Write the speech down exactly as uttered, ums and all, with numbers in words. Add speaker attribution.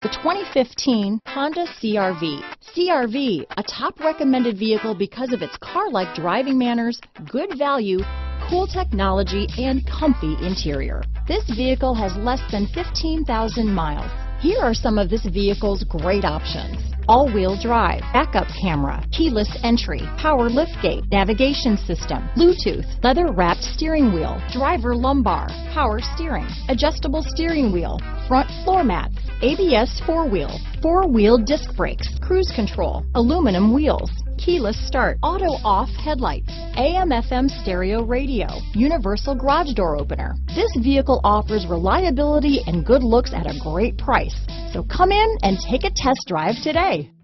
Speaker 1: The twenty fifteen Honda C R V. C R V, a top recommended vehicle because of its car-like driving manners, good value, cool technology, and comfy interior. This vehicle has less than fifteen thousand miles. Here are some of this vehicle's great options: all-wheel drive, backup camera, keyless entry, power liftgate, navigation system, Bluetooth, leather-wrapped steering wheel, driver lumbar, power steering, adjustable steering wheel, front floor mats, A B S four-wheel, four-wheel disc brakes, cruise control, aluminum wheels, keyless start, auto-off headlights, A M F M stereo radio, universal garage door opener. This vehicle offers reliability and good looks at a great price. So come in and take a test drive today.